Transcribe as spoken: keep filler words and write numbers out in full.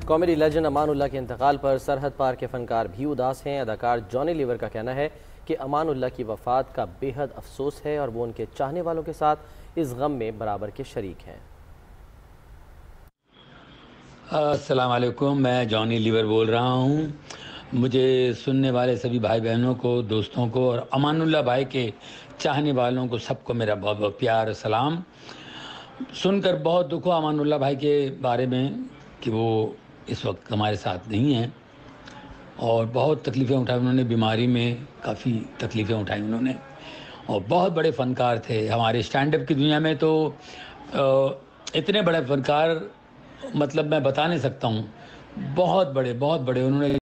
Comedy legend Amanullah के इंतकाल पर सरहद पार के फनकार भी उदास हैं। अदाकार जॉनी लीवर का कहना है कि अमानुल्लाह की वफ़ात का बेहद अफसोस है और वो उनके चाहने वालों के साथ इस गम में बराबर के शरीक हैं। अस्सलाम वालेकुम, मैं जॉनी लीवर बोल रहा हूँ। मुझे सुनने वाले सभी भाई बहनों को, दोस्तों को और अमानुल्लाह भाई के चाहने वालों को सबको मेरा बहुत बहुत प्यार सलाम। सुनकर बहुत दुख हुआ अमानुल्लाह भाई के बारे में कि वो इस वक्त हमारे साथ नहीं हैं और बहुत तकलीफ़ें उठाई उन्होंने, बीमारी में काफ़ी तकलीफ़ें उठाई उन्होंने और बहुत बड़े फ़नकार थे हमारे स्टैंड अप की दुनिया में। तो इतने बड़े फ़नकार मतलब मैं बता नहीं सकता हूँ, बहुत बड़े बहुत बड़े उन्होंने